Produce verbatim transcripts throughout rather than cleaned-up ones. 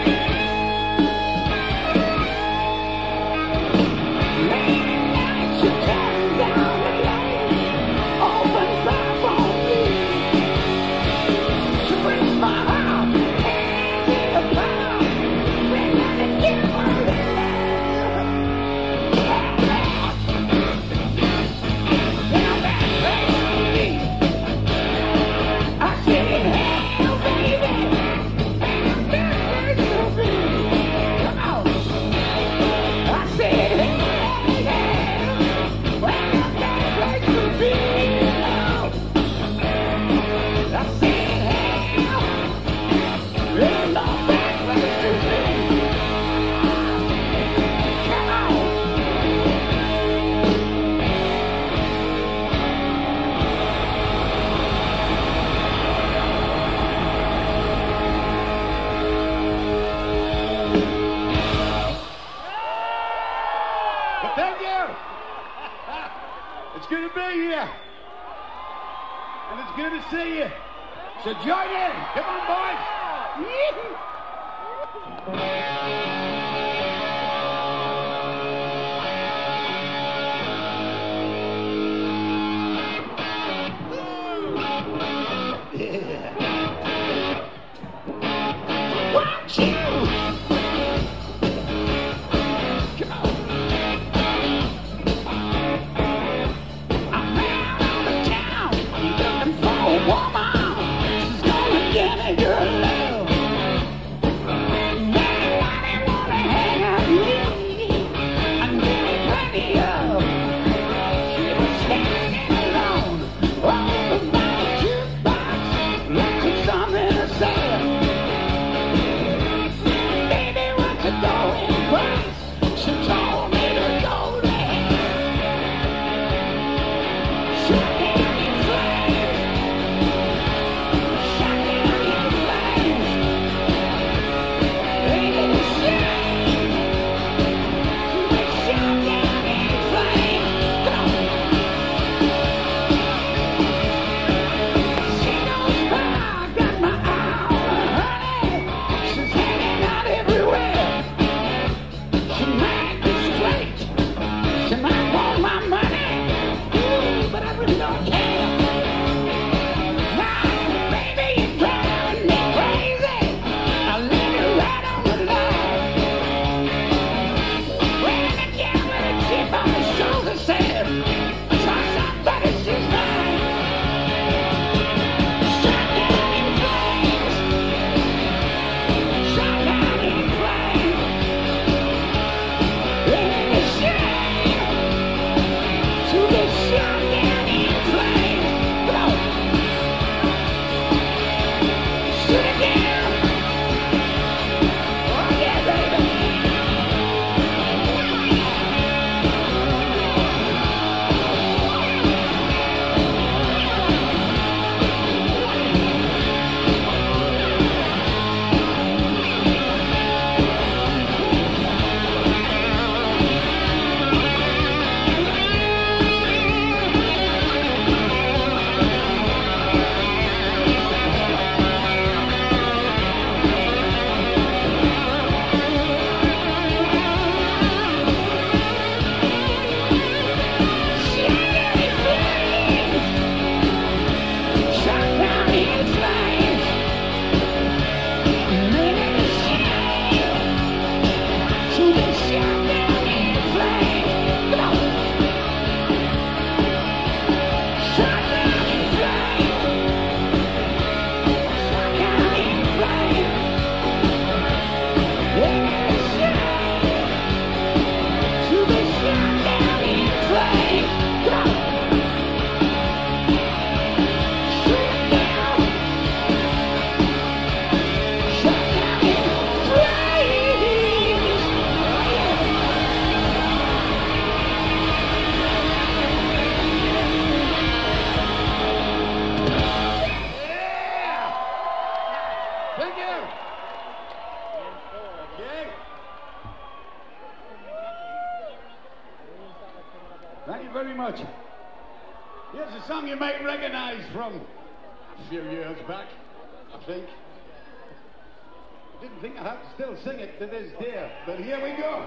So join in. Come on, boys. Yeah. Watch you. Come on. I'm out on the town looking for a woman. Get your love. Nobody wanna hang out with me. I need plenty of. She was standing alone over by the jukebox, looking something to say. Baby, what's the going price? She told me to go there. Shut down in flames. Shut down. Here's a song you might recognize from a few years back, I think. didn't think I'd have to still sing it to this day, but here we go.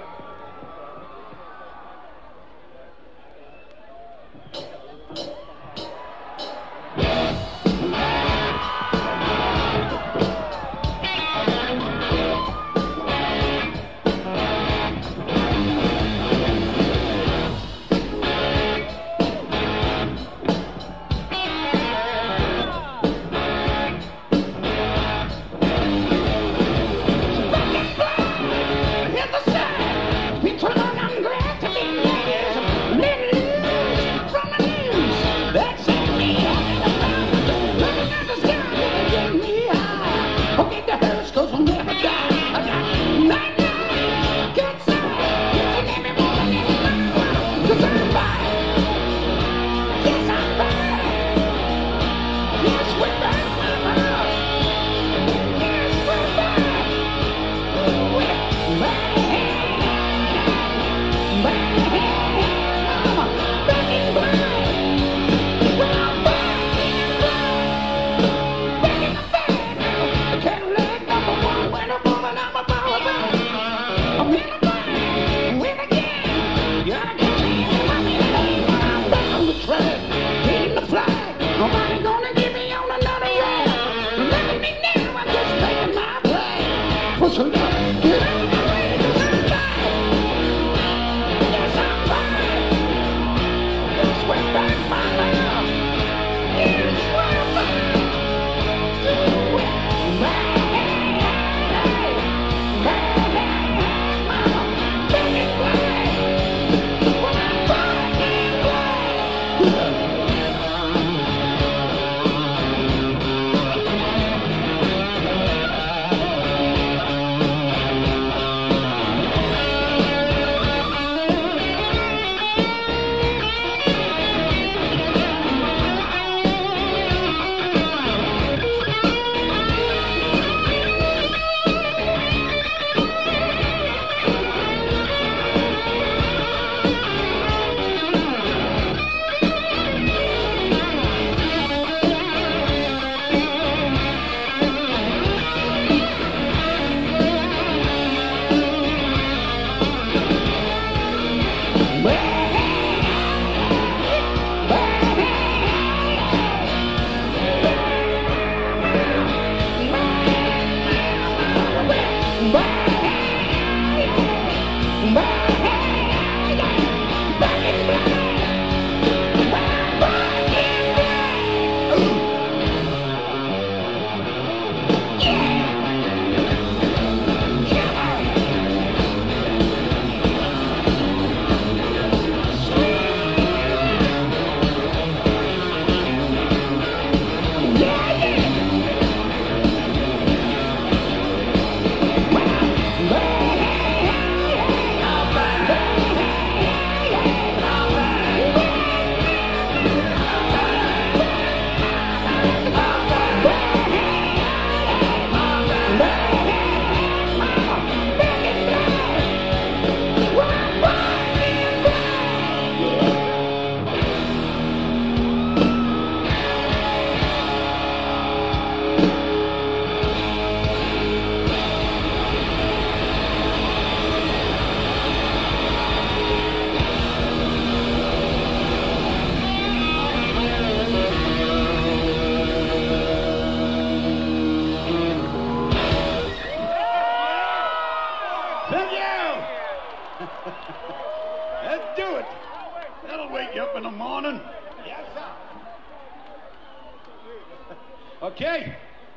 Okay.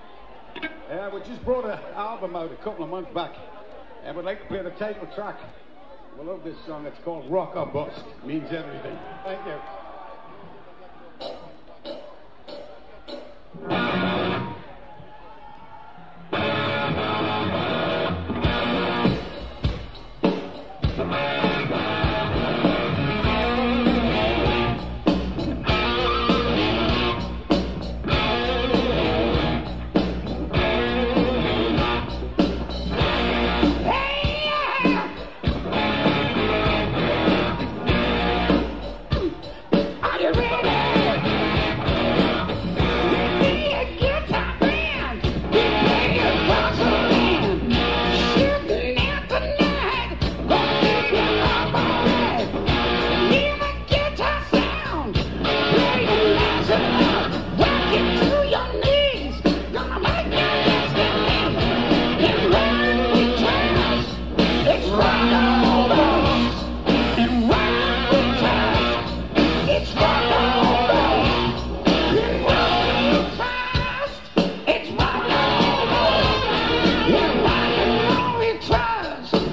Uh, we just brought an album out a couple of months back, and we'd like to play the title track. We love this song. It's called Rock or Bust. Means everything. Thank you. Hey,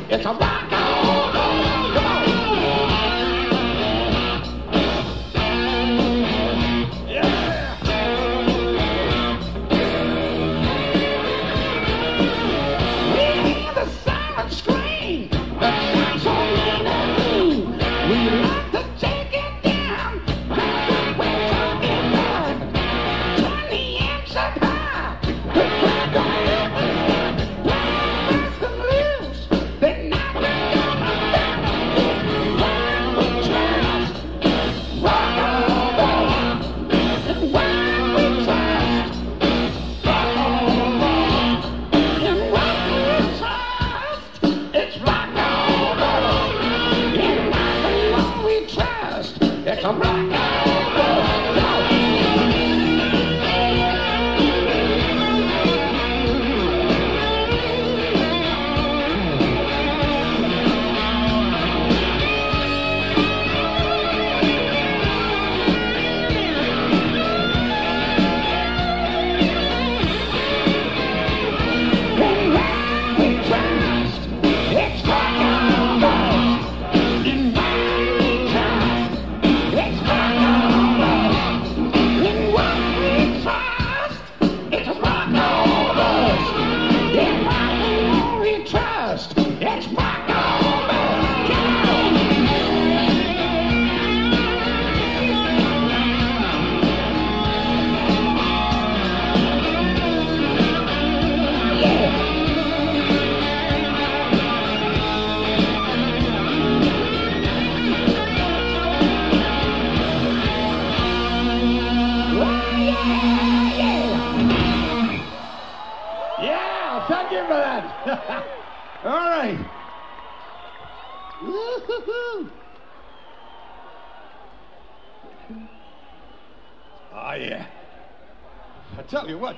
It's a rock and roll. Come on. Yeah. We hear the silent scream that sounds so mean and mean. We like to take it down. That's what we're talking about. Turn the amps up high. The crowd don't let us. Blast them loose. They knock it down and down. Why we trust rock and roll. And why we trust rock and roll. And why we trust it's rock and roll. And rock and roll we trust it's a rock and roll. And why we trust it's rock and roll. And why we trust it's rock and roll. And why we trust it's rock and roll. And why we trust it's rock and roll. Come on. Yeah. Oh, yeah, yeah. Yeah, thank you for that. All right. Woo-hoo-hoo. Oh, yeah. I tell you what.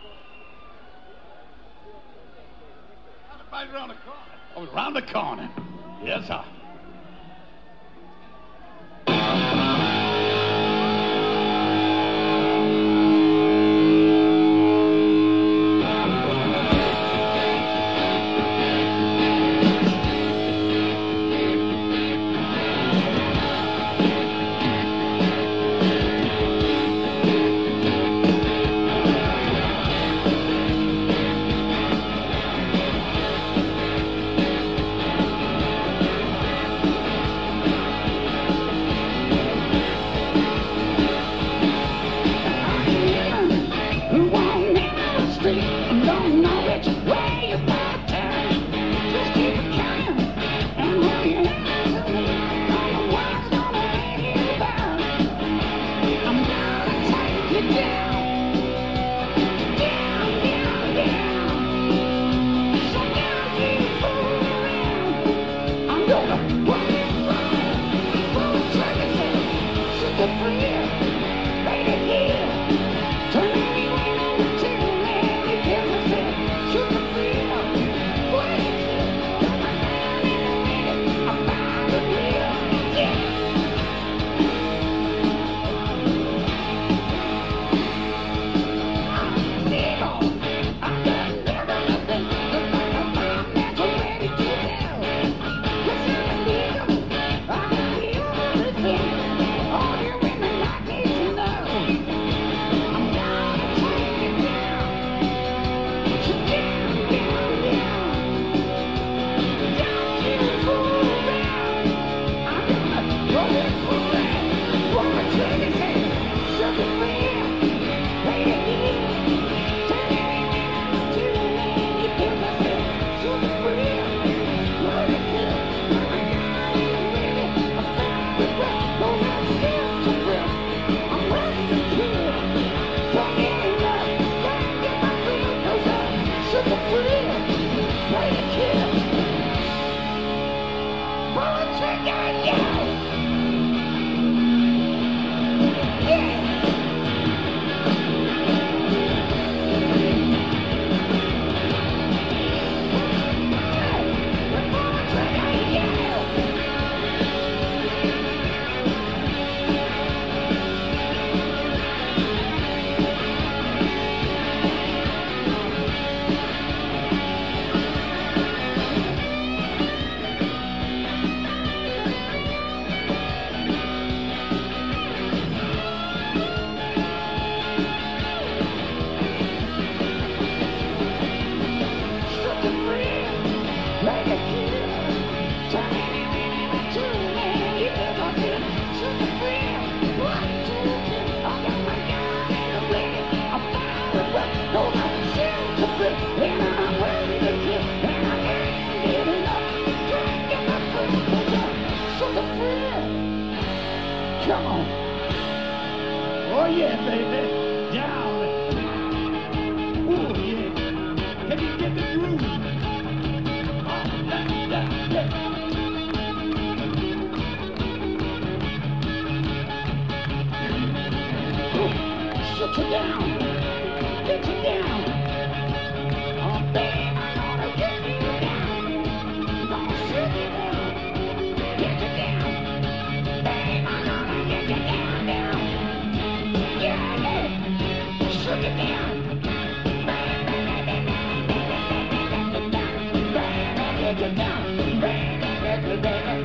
Right around the corner. Oh, around the corner. Yes, sir. Come on. Oh yeah, baby. Down. Oh yeah. Can you get the groove? Oh, da, da, da. Oh, sit you down. Get you down. Oh baby, I'm gonna get you down. Gonna sit you down. Get you down. Baby, I'm gonna get you down, down. Yeah, yeah. Sit you down. Get you down. Baby, get you down.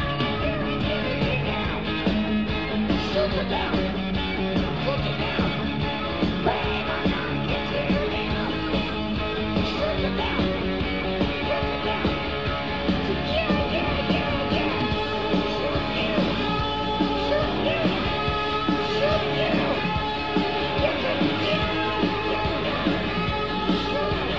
Sit you down. Put you down. Baby, I'm gonna get you down. Sit you down. Get you down. Yeah, yeah, yeah, yeah. Shoot you. Shoot you. Shoot you. Get you down. Get you down. Shoot you.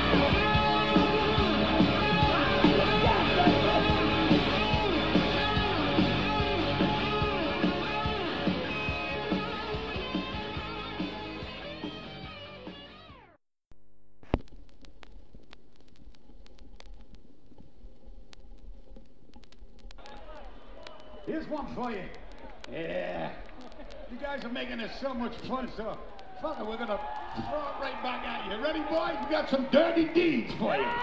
Here's one for you. Yeah. You guys are making this so much fun, so fuck it, we're gonna throw it right back at you. Ready, boys? We got some dirty deeds for you.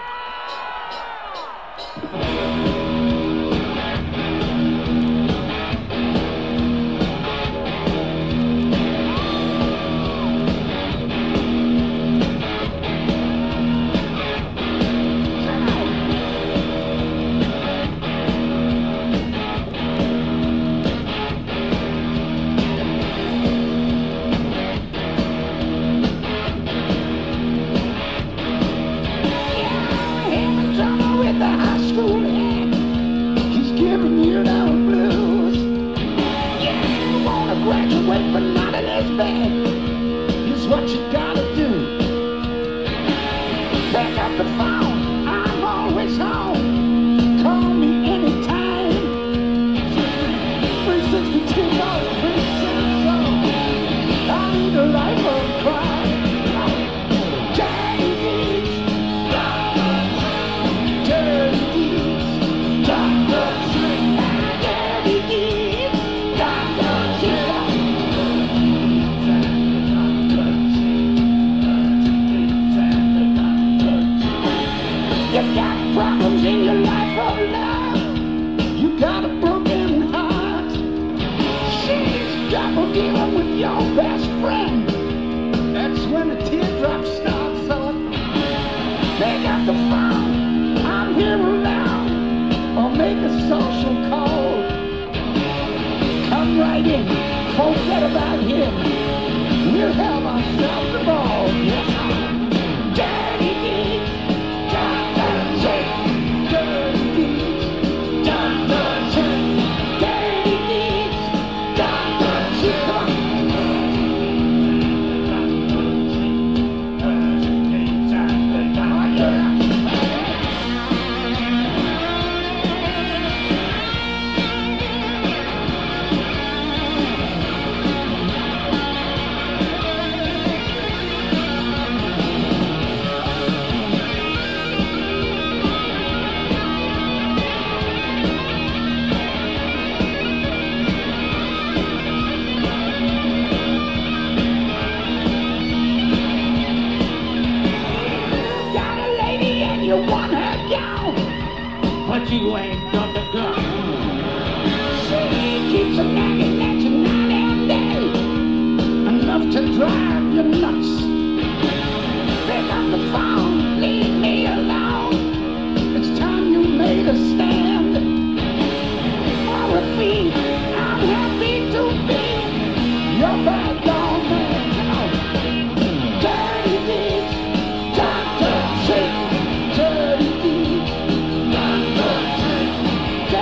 Dirty deeds,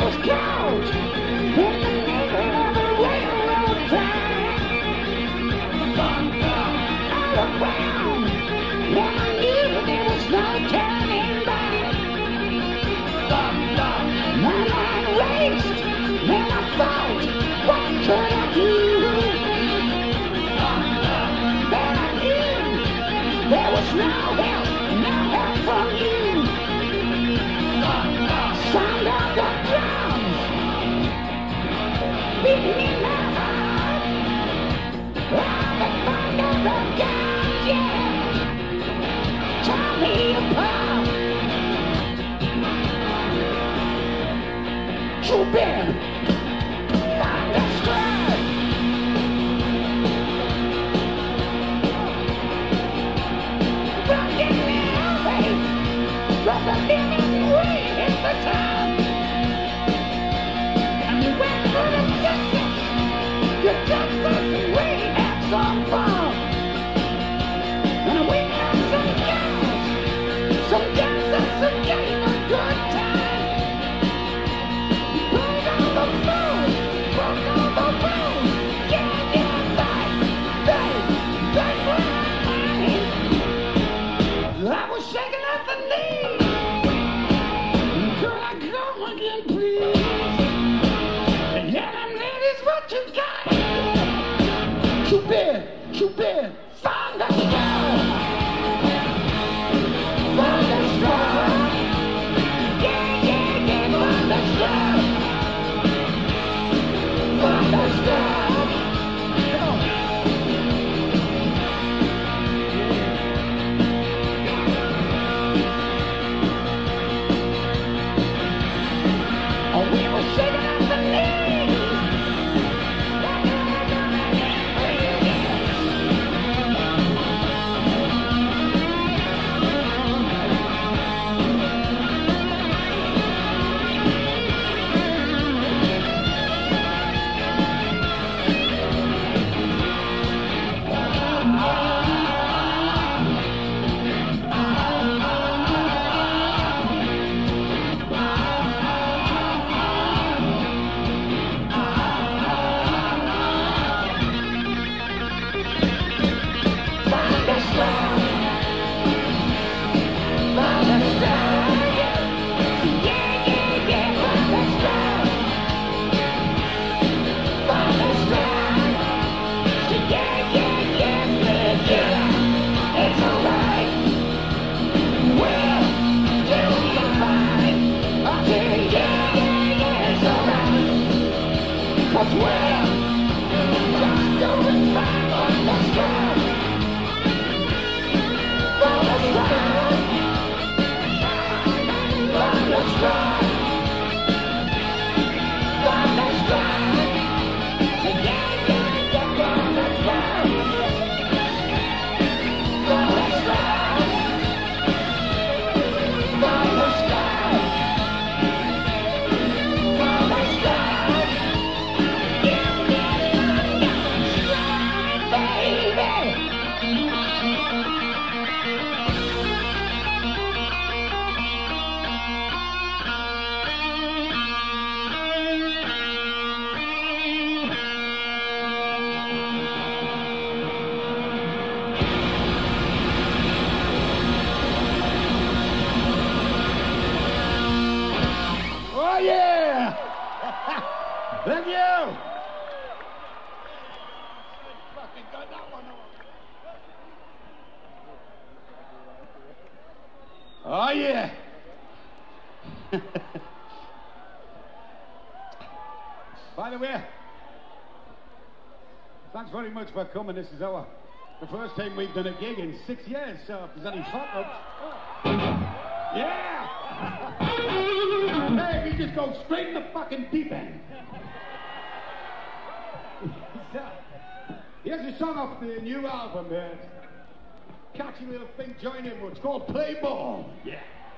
was caught in the middle of a railroad track. Thunder all around, and I knew there was no turning back. Thunder, and I raced, and I thought, what could I do? Thunder, but I knew there was no help, no help from you. Thunder, sound of the drums beating in my heart. Oh, the thunder of guns, yeah, tore me apart. Too bad, thunderstruck. Broken away from the living way in the town. And you went through the distance. You just let the way have some fun. And we had some girls, some dancers that gave a good time. Broke all the rules, broke all the rules. Yeah, yeah, they, they, they were mine. I was shaking at the knees. Could I come again, please? Yeah, them ladies, what you got? Too bad, too bad. Thunderstruck. Thunderstruck. Yeah, yeah, yeah, thunderstruck. Thunderstruck. Come on. Oh, we were shaking at the knees. Thank you. Fucking got that one. Oh yeah. By the way, thanks very much for coming. This is our the first time we've done a gig in six years. So if there's any fuck-ups, yeah. Hey, we just go straight in the fucking deep end. So, here's a song off the new album, man. Catchy little thing, join in. It's called Play Ball. Yeah.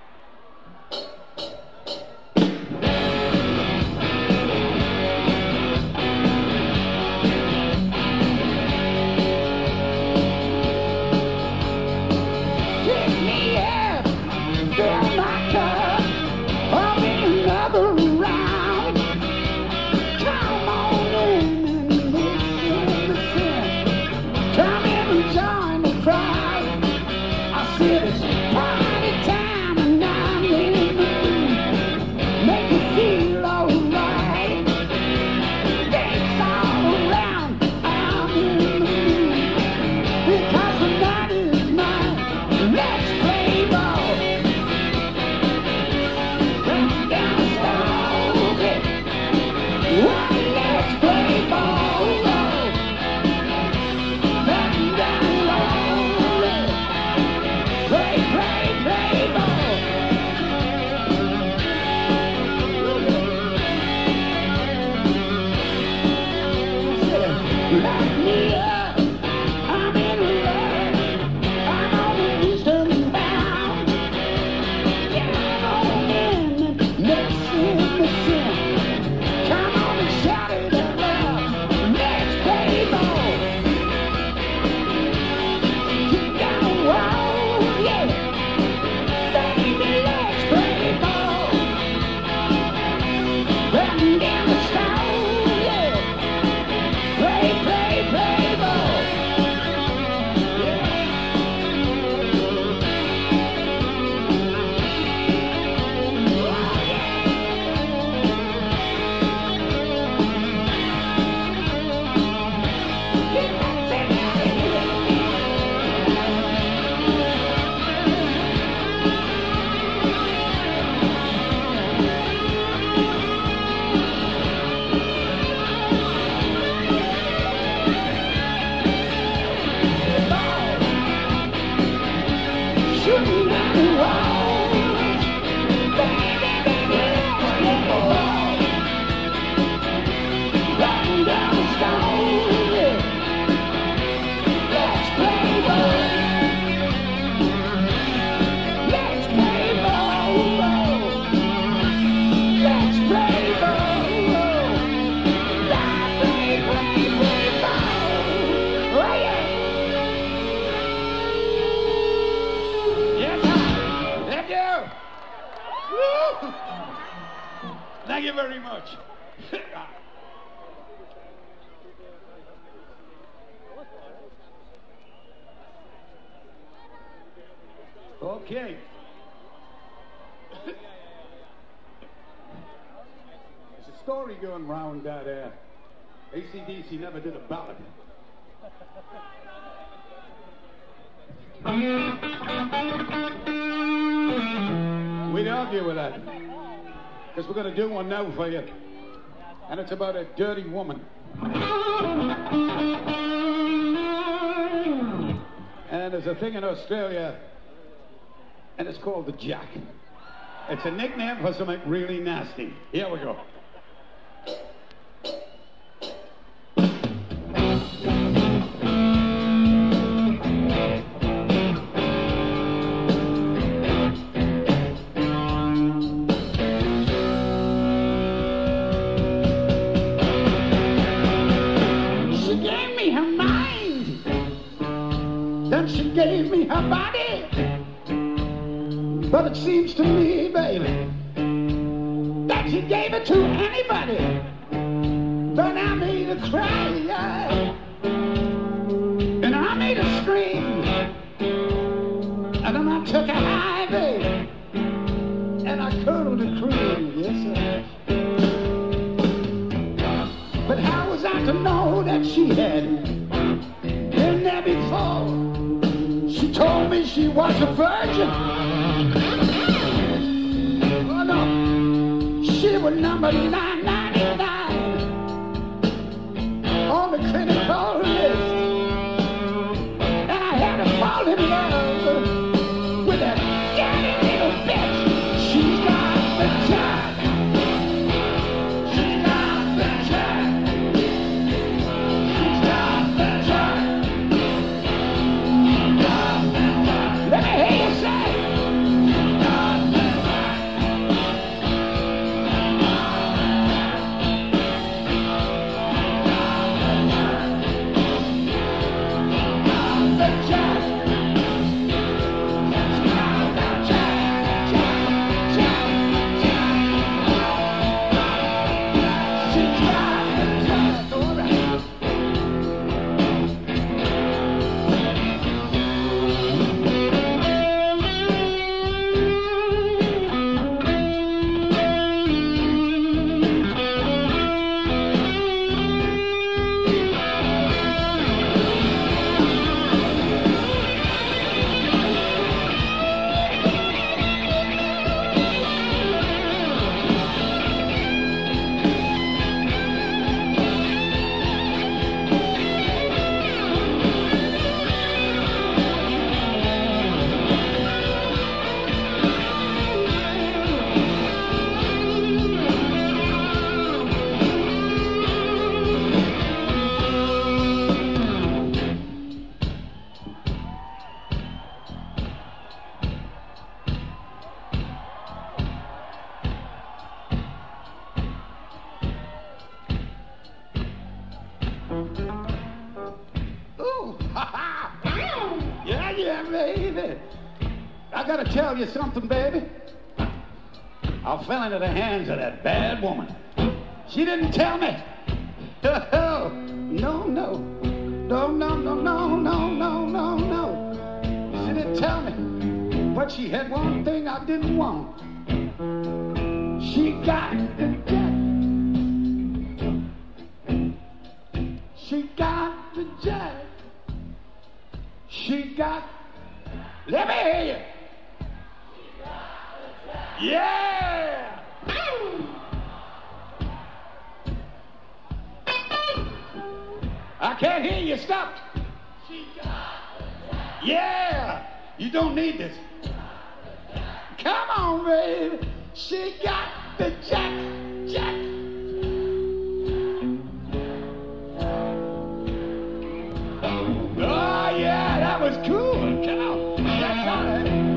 Pick me up, fill my cup, I'll be another round. Okay. There's a story going round that uh, A C D C never did a ballad. We'd argue with that, because we're going to do one now for you, and it's about a dirty woman. And there's a thing in Australia, and it's called the Jack. It's a nickname for something really nasty. Here we go. She gave me her mind, then she gave me her body. But it seems to me, baby, that she gave it to anybody. But I made her cry, yeah. And I made her scream. And then I took her high, baby, and I cuddled her cream, yes sir. But how was I to know that she had been there before? She told me she was a virgin. Oh no, she was number nine ninety-nine on the clinical list. And I had to fall in love with that dirty little bitch. She's got the jack. She's got the jack. She's got the jack. She's got the jack. Let me hear you say. She's got the jack. The jack. She's got the jack. Jack, jack, jack. She's got the jack. All right. Ooh, ha ha! Yeah, yeah, baby. I gotta tell you something, baby. I fell into the hands of that bad woman. She didn't tell me. No, no, no, no, no, no, no, no, no, no. She didn't tell me. But she had one thing I didn't want. She got the jack. She got the jack. She got. Let me hear you. Yeah. I can't hear you. Stop. She got the jack. Yeah. You don't need this. Come on, baby. She got the jack. Jack. Oh, yeah, that was cool. Come on. That's all right.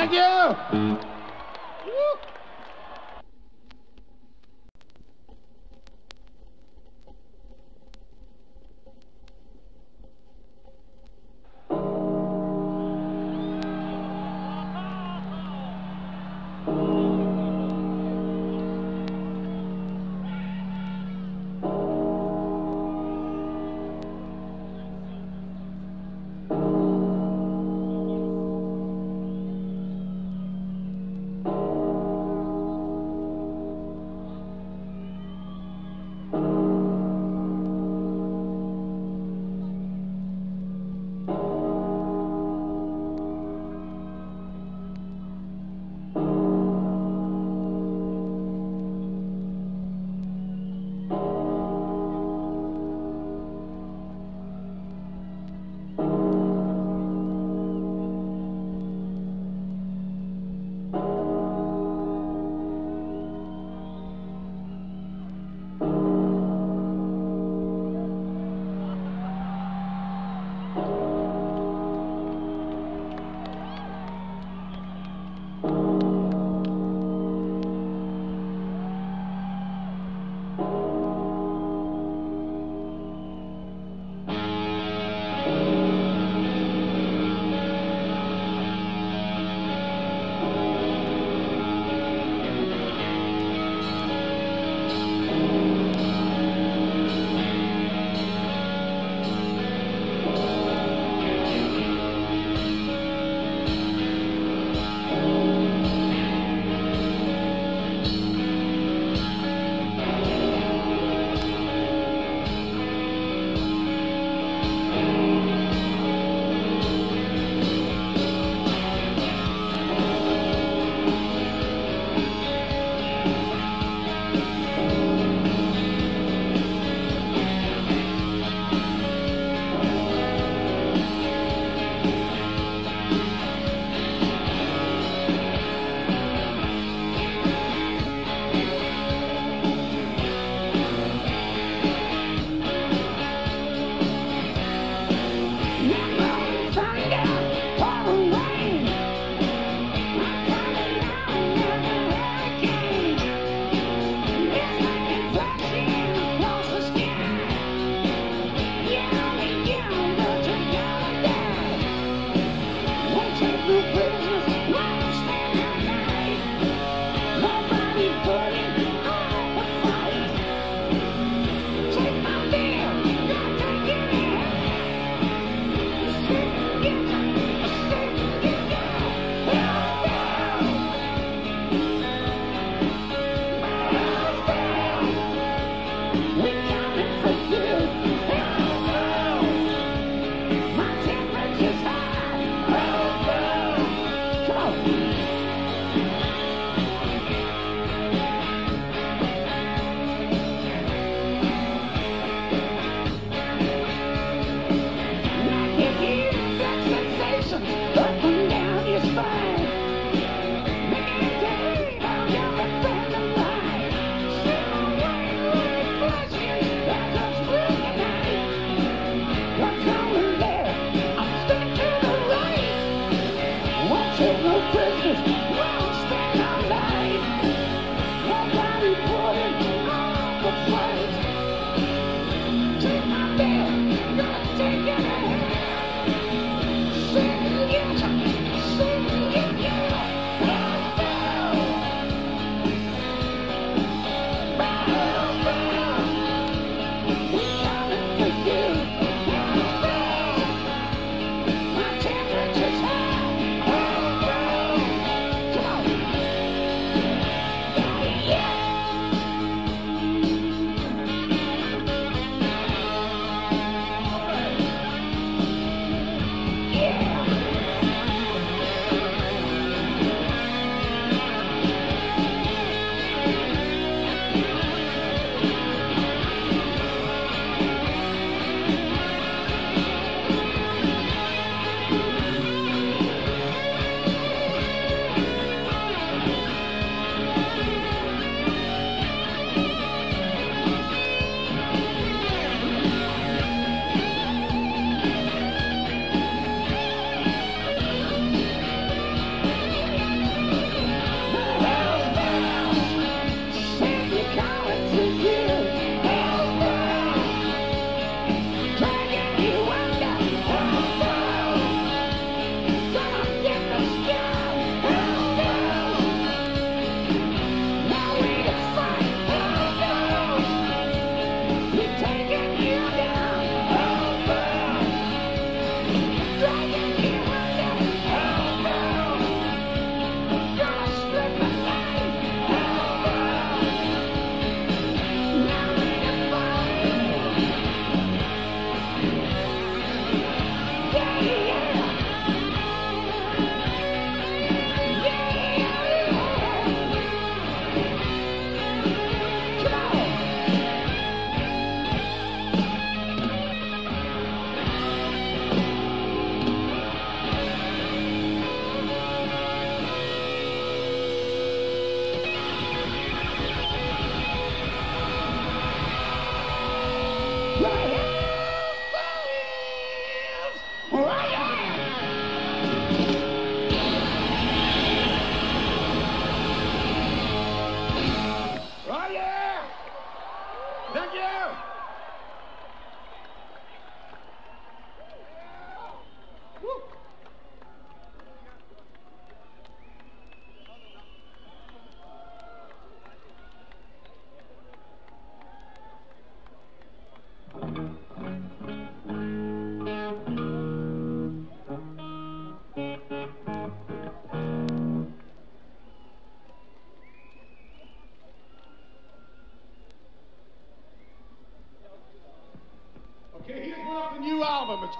Thank you. Woo.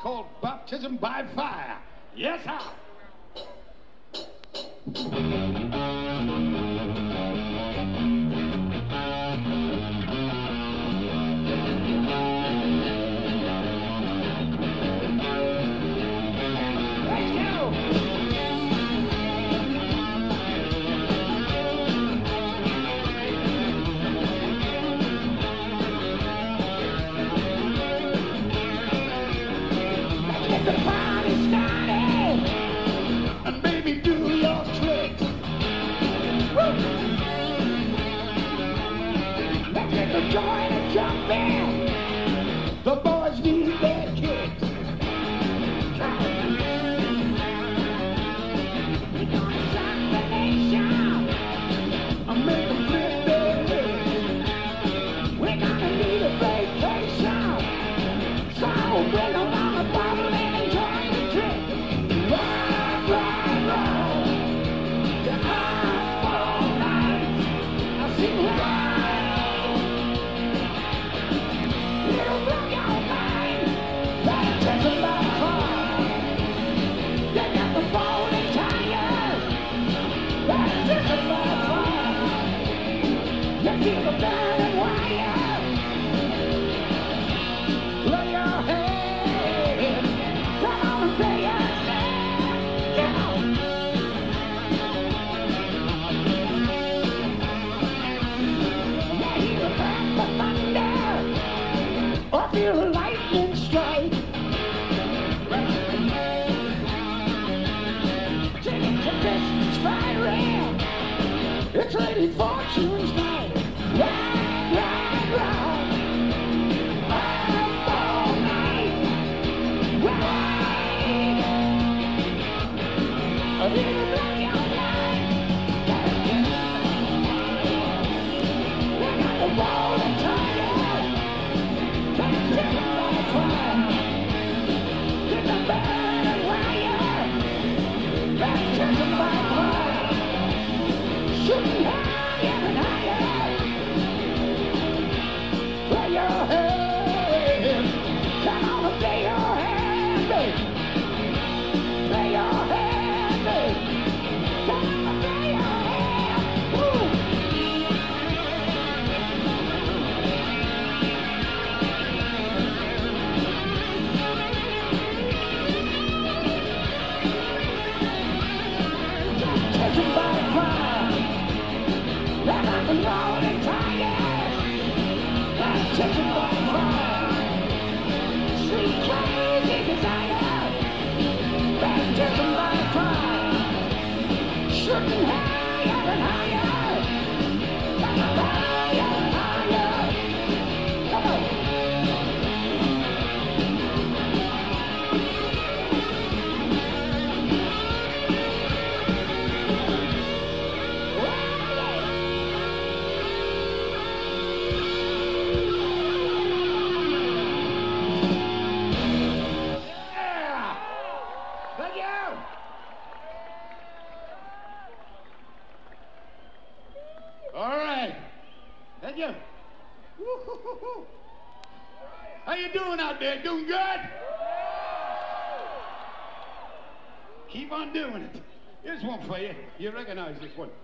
called Baptism by Fire. Yes, sir. The party started, And baby, do your tricks. woo! Let's get the joy to jump in. The boys need their kicks. We're gonna shock the nation. And make them flip their hips. We're gonna need a vacation. So bring along a bottle and enjoy the trip. Rock, rock, rock. The up all night. I'll sing loud. It'll blow your mind. That'll take a lot of fun. They got the folding tires. That'll take a lot of fun. You feel the burning wire. Lay your head. Come on and play your stand. Come on. Yeah, hear the thunder. Or feel the lightning strike. Take it to distance firing. It's Lady Fortune's night. Ride, ride, ride. Up all night. Ride. It'll blow your mind. We got the rolling tires. Baptism by fire. Get the burning wire. Baptism by fire. Shooting higher and higher. Play your hand. Come on and play your hand, baby. Play your hand, baby. Come on and play your hand. Woo! Baptism by fire. Let out the rolling tires. Baptism by fire. Sweet crazy desire. Baptism by fire. Shooting higher and higher. Higher and higher. Come on. Yeah! Thank you! All right. Thank you. Woo-hoo-hoo-hoo. How you doing out there? Doing good? Keep on doing it. Here's one for you. You recognize this one.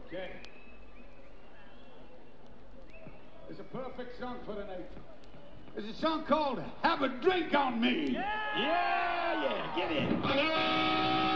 Okay. It's a perfect song for tonight. It's a song called Have a Drink on Me. Yeah, yeah, yeah. Get in.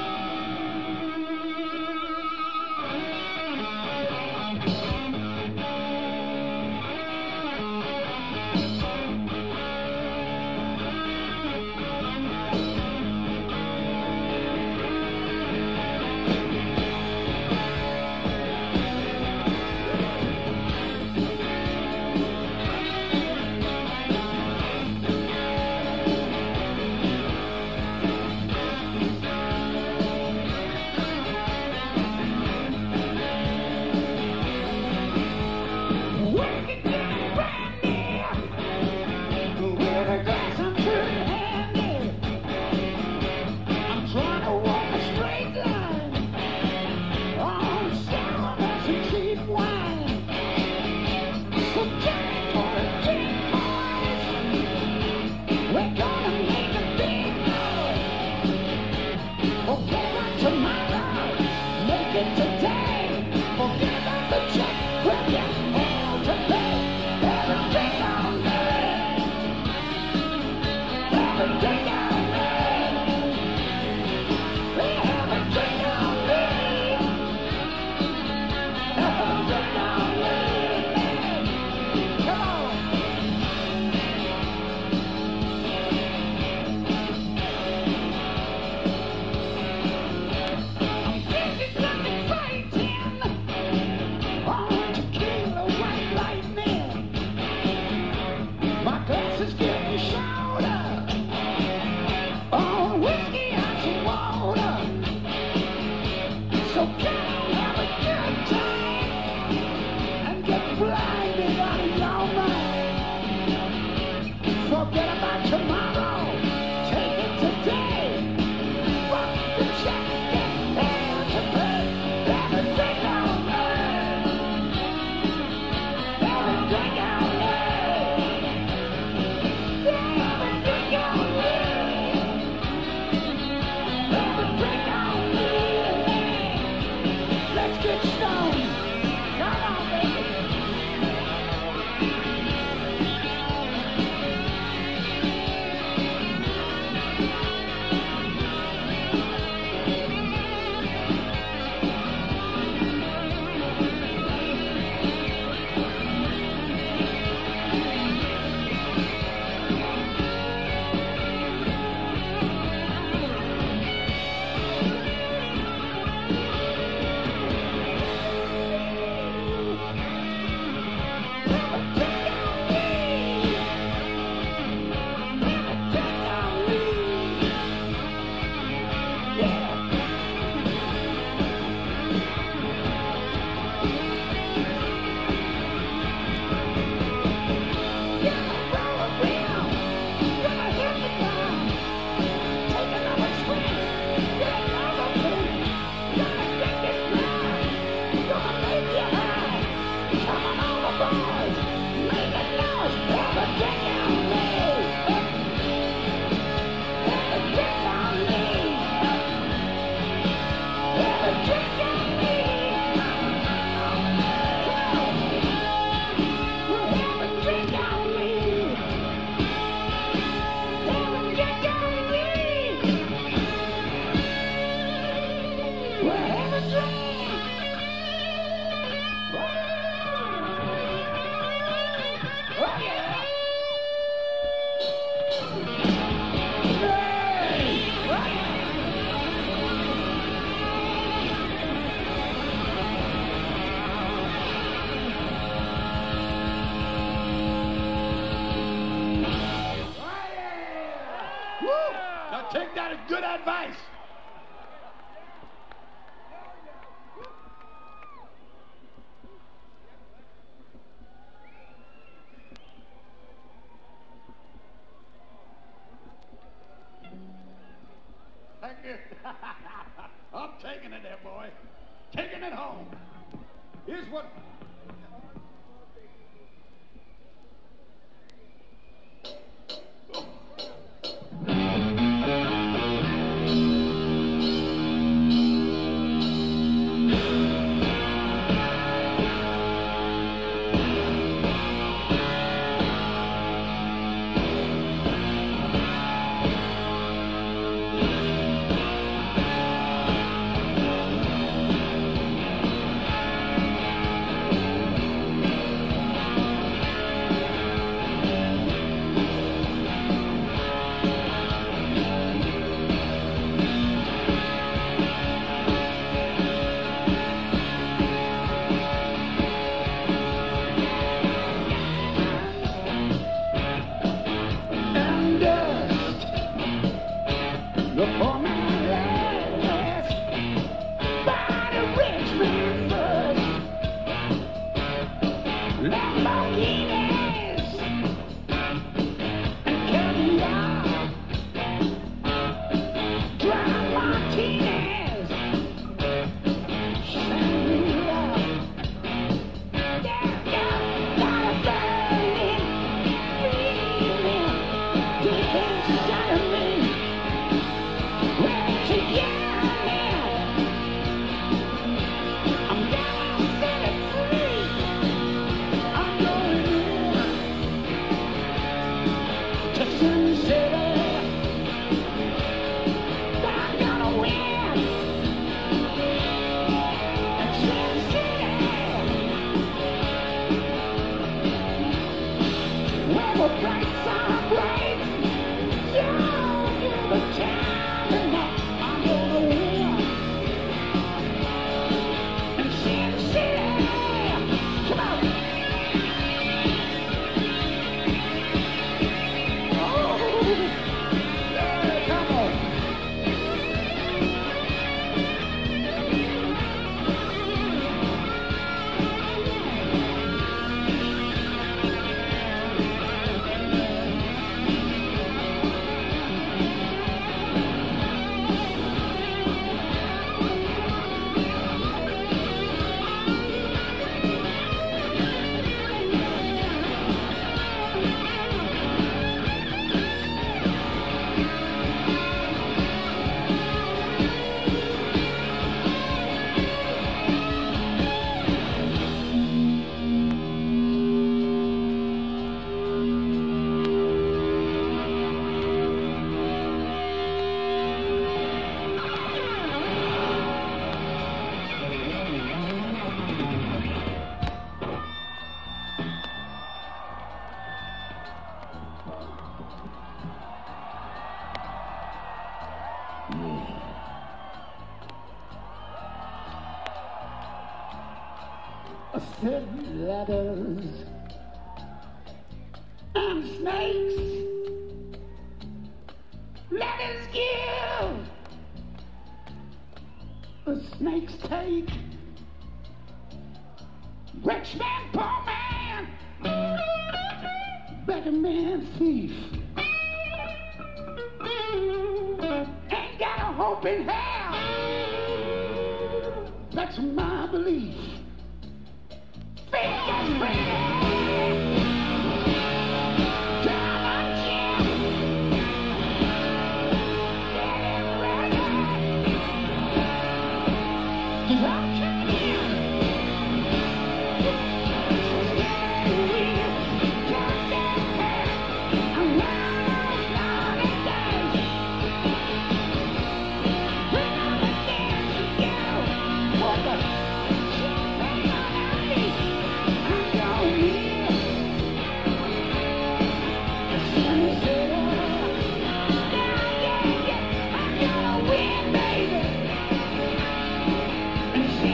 Take that as good advice. Thank you. I'm taking it there, boy. Taking it home. Here's what... by the rich man first. Lamborghinis and caviar, dry martinis, sangria. Yeah, yeah, got a burning feeling deep inside of me. Where to yelling? I'm gonna set it free. I'm going in to Sun City. I'm gonna win in Sun City, where the bright sun breaks. Yeah, give the time enough. I'm gonna win in Sun City. Come on. Oh, yeah, come on. I said ladders and snakes. Let us give, the snakes take. Rich man, poor man, better man, thief. Ain't got a hope in hell. That's my belief. Fingers free. And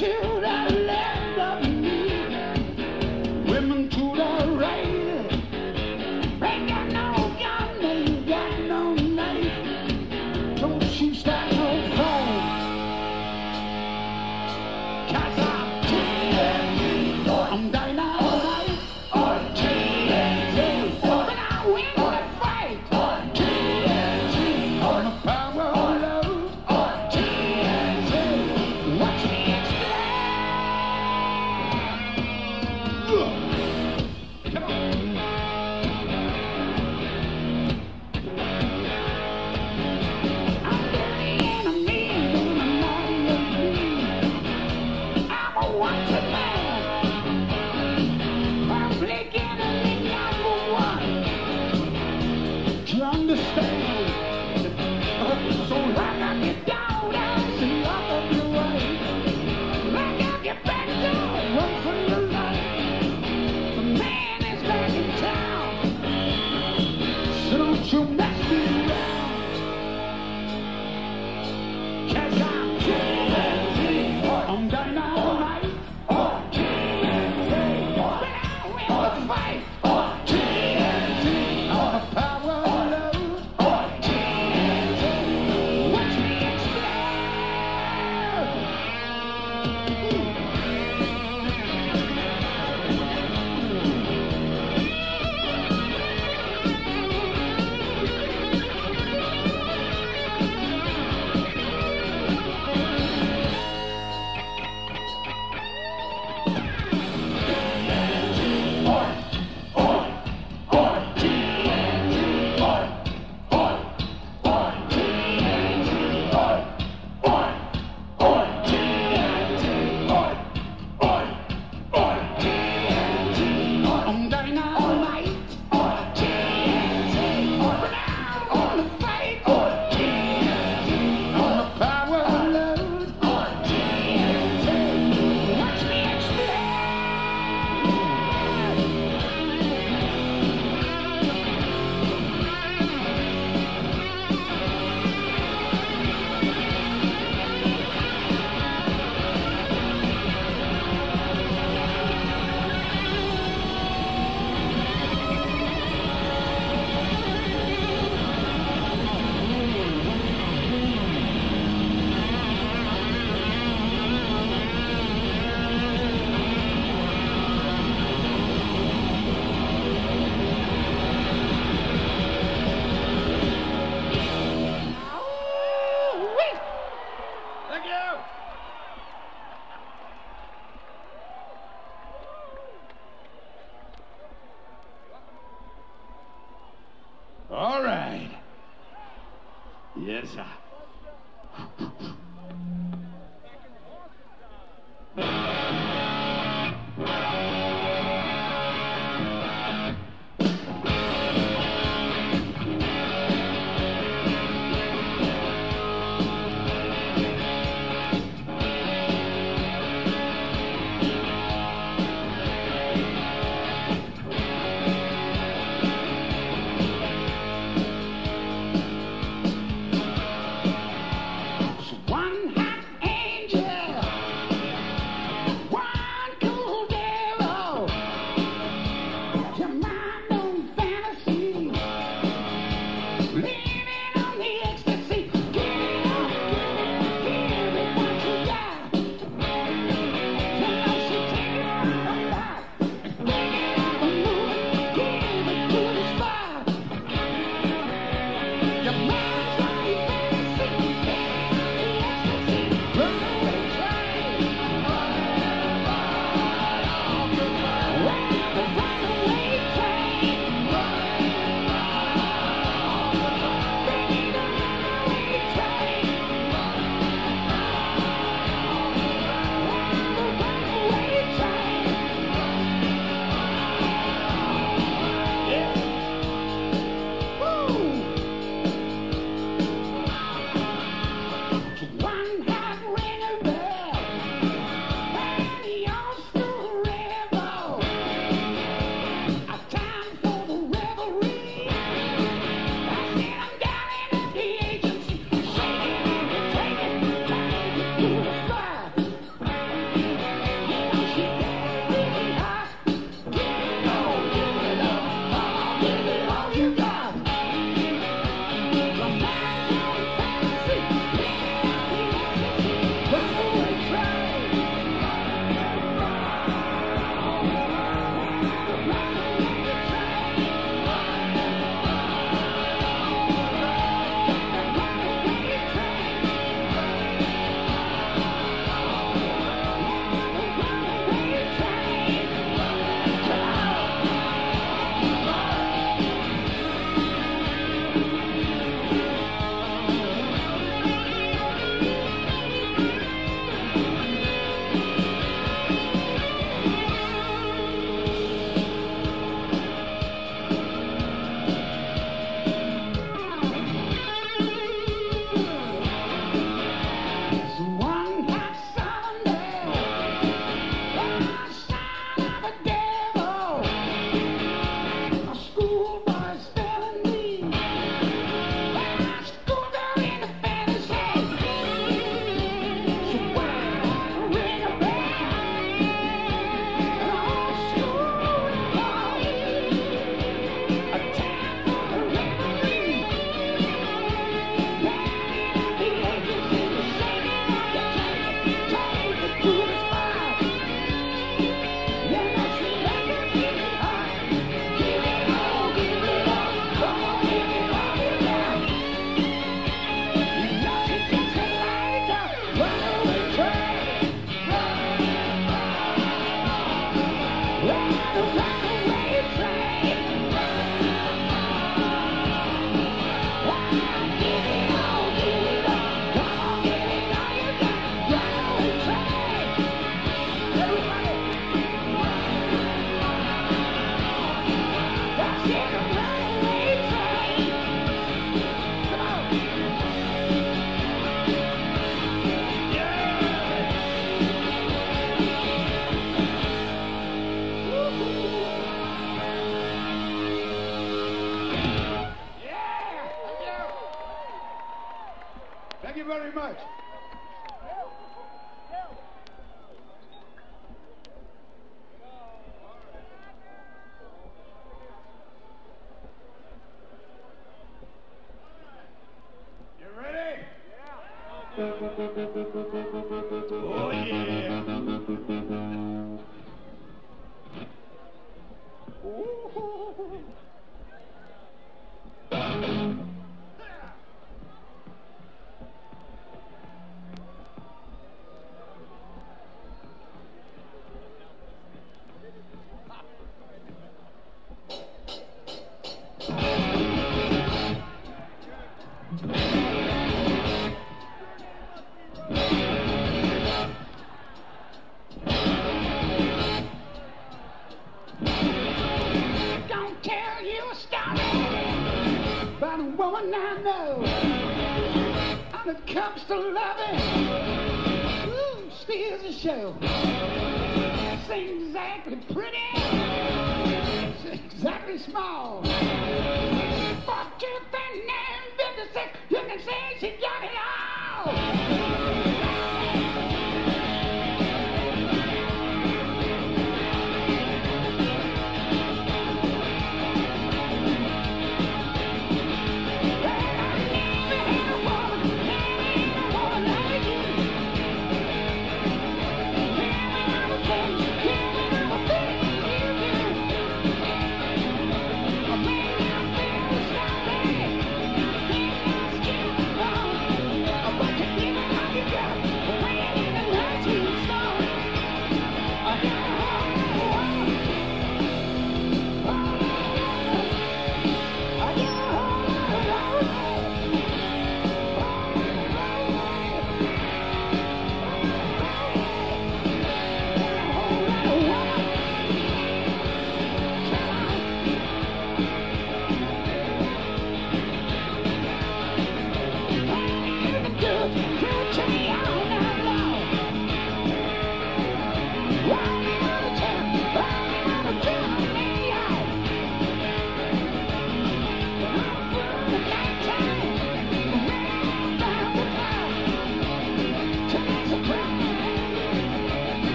to the left of me, women to the right. Ain't got no gun, ain't got no knife. Don't you start no fight, 'cause I'm T N T, I'm dynamite. On T N T, but I win the fight. On T N T, on the power of love. On T N T, watch me explode. Come on. I'm the enemy, and I'm not your dream. I'm a wanted man. Public enemy number one. Do you understand? So lock up your down and lock up your right. Lock up your back door, run for your life. The man is back in town, so don't you mess me around. 'Cause I'm T N T, I'm dynamite. On T N T, but I win the fight. On T N T, on the power of love. On T N T, watch me explode. I'm dynamite. On T N T, but I won the fight. On T N T, on the power of love. On T N T, watch me explode. Ooh-wee. Thank you. All right. Yes, sir. woman I know. And it comes to loving, ooh, steals the show. It's exactly pretty, it's exactly small. Fortune and fifty-six, you can say she got it all.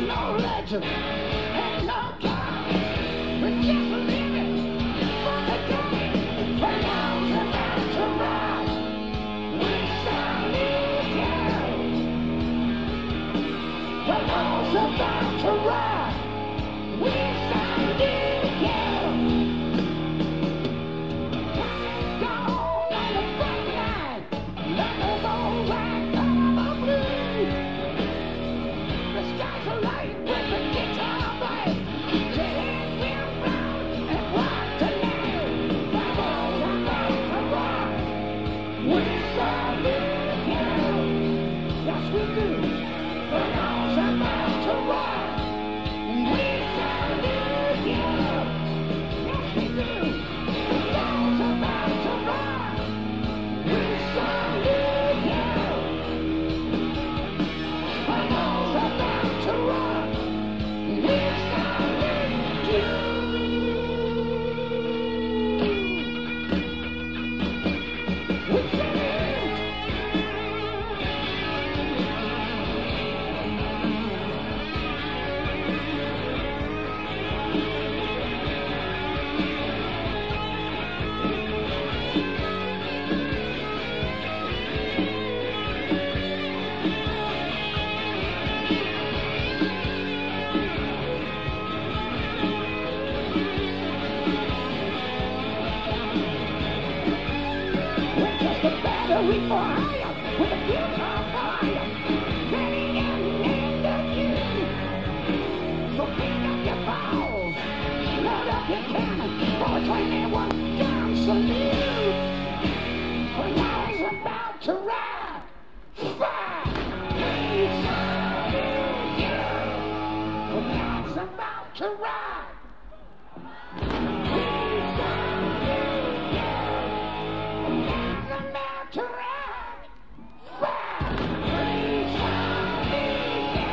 no legend, and no God. We're just living for the day. For now's about to rise. We salute you. For now's about to rise. We salute you. Down on the front line, let us all ride on the blue. The skies are light with the guitar playing. Your head will round and rock tonight. Bubbles are about to rock. We salute you. Yes, we do. Bubbles are about to rock. We salute you. Yes, we do. Bubbles are about to rock. We salute you. Bubbles are about to rock. We salute you. We salute. We're just a battery for hire with a guitar fire. Ready and end of you. So pick up your balls, load up your cannon for a twenty-one gun salute. For now's about to ride. Fire! We salute you. For now's about to ride. We salute you. Now's about to ride. Fire! We salute you.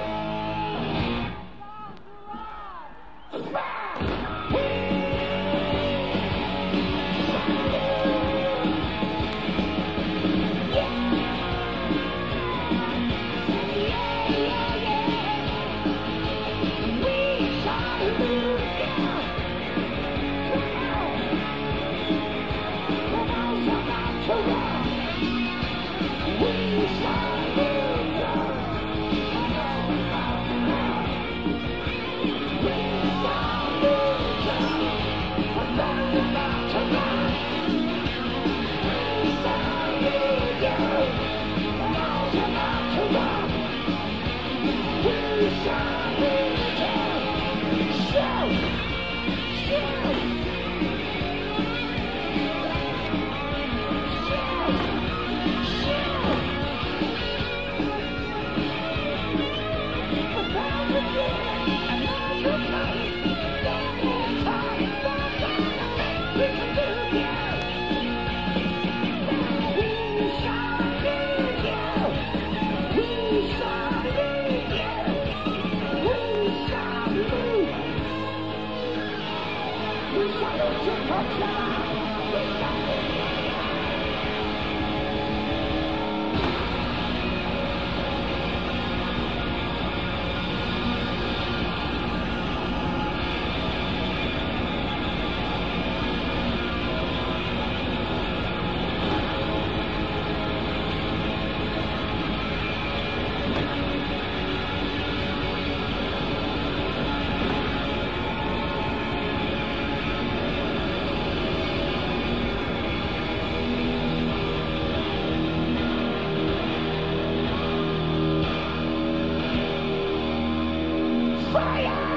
Fire! We Fire!